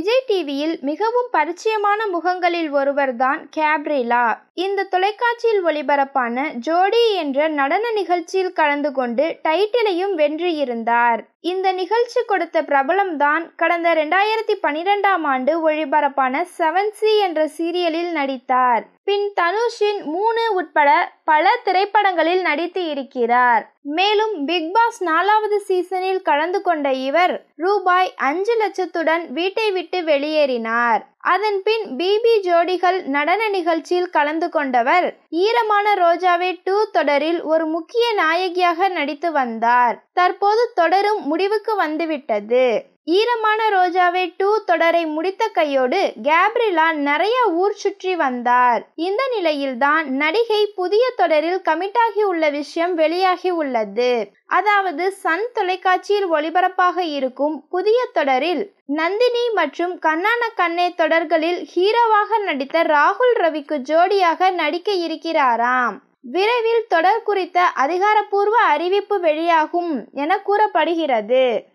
விஜய் டிவியில் மிகவும் பரிச்சயமான முகங்களில் ஒருவர்தான் கேப்ரிலா. இந்த தொலைக்காட்சியில் ஒளிபரப்பான ஜோடி என்ற நடன நிகழ்ச்சியில் கலந்து கொண்டு டைட்டிலையும் வென்றிருந்தார். இந்த நிகழ்ச்சி கொடுத்த பிரபலம்தான் கடந்த 2012ஆம் ஆண்டு ஒளிபரப்பான 7சி என்ற சீரியலில் நடித்தார். பின் தனுஷின் 3 உட்பட பல திரைப்படங்களில் நடித்து இருக்கிறார். மேலும் பிக் பாஸ் 4வது சீசனில் கலந்து கொண்ட இவர் ரூபாய் 5 லட்சத்துடன் வீட்டை விட்டு வெளியேறினார். அதன் பின் பிபி ஜோடிகள் நடன நிகழ்ச்சியில் கலந்து கொண்டவர் ஈரமான ரோஜாவே 2 தொடரில் ஒரு முக்கிய நாயகியாக நடித்து வந்தார். தற்போது தொடரும் முடிவுக்கு வந்துவிட்டது. ஈரமான ரோஜாவே 2 தொடரை முடித்த கையோடு கேப்ரிலா நிறைய ஊர் சுற்றி வந்தார். இந்த நிலையில்தான் நடிகை புதிய தொடரில் கமிட்டாகி உள்ள விஷயம் வெளியாகி உள்ளது. அதாவது சன் தொலைக்காட்சியில் ஒளிபரப்பாக இருக்கும் புதிய தொடரில் நந்தினி மற்றும் கண்ணான கண்ணே தொடர்களில் ஹீரோவாக நடித்த ராகுல் ரவிக்கு ஜோடியாக நடிக்க இருக்கிறாராம். விரைவில் தொடர் குறித்த அதிகாரப்பூர்வ அறிவிப்பு வெளியாகும் என கூறப்படுகிறது.